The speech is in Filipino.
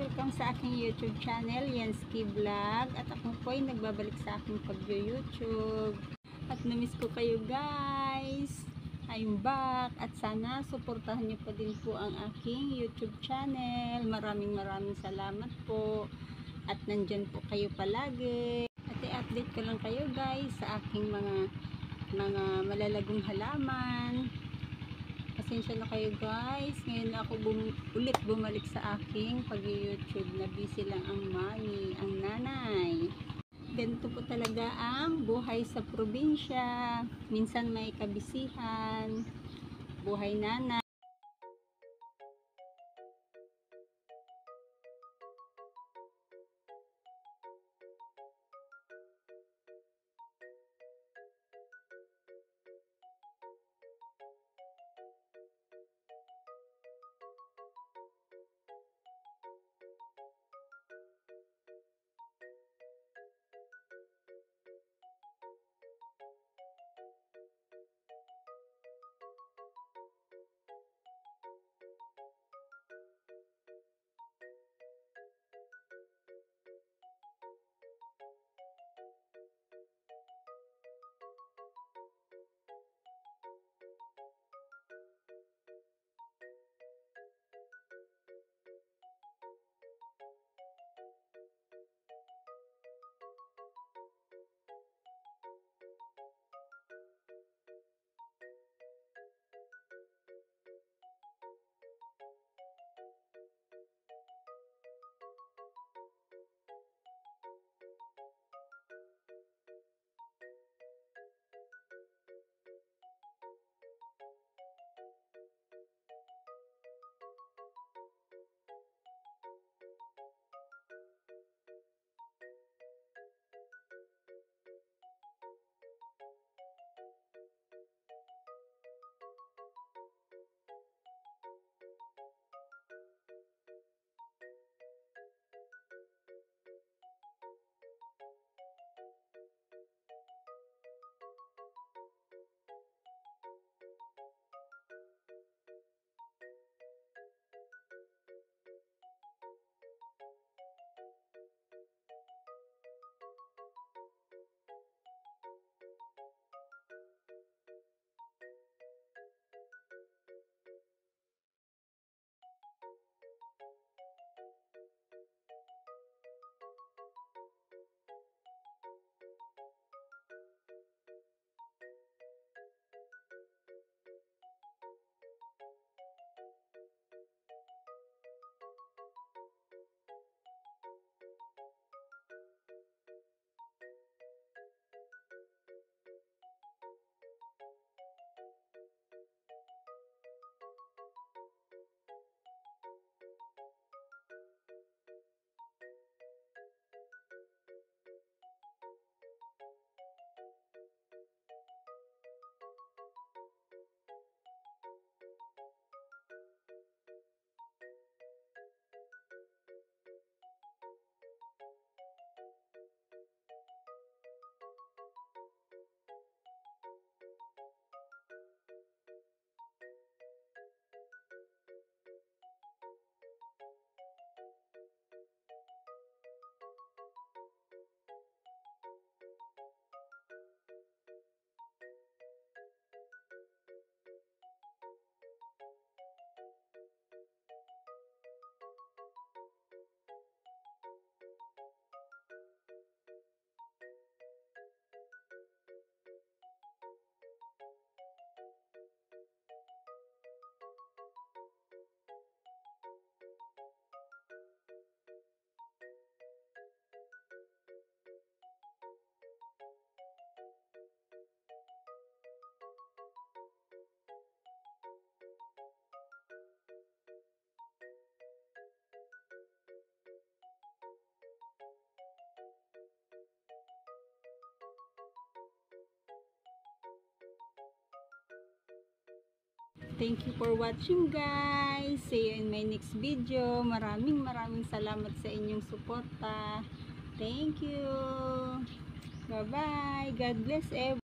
welcome sa aking YouTube channel, Yansky Vlog. At ako po ay nagbabalik sa aking pag-YouTube. At namiss ko kayo guys. I'm back. At sana suportahan niyo pa din po ang aking YouTube channel. Maraming salamat po. At nandyan po kayo palagi. At i-update ko lang kayo guys sa aking mga malalagong halaman. Pasensya na kayo guys, ngayon na ako ulit bumalik sa aking pag-YouTube. Na busy lang ang mami, ang nanay. Ganito po talaga ang buhay sa probinsya. Minsan may kabisihan, buhay nanay. Thank you for watching guys. See you in my next video. Maraming salamat sa inyong suporta. Thank you. Bye bye. God bless everyone.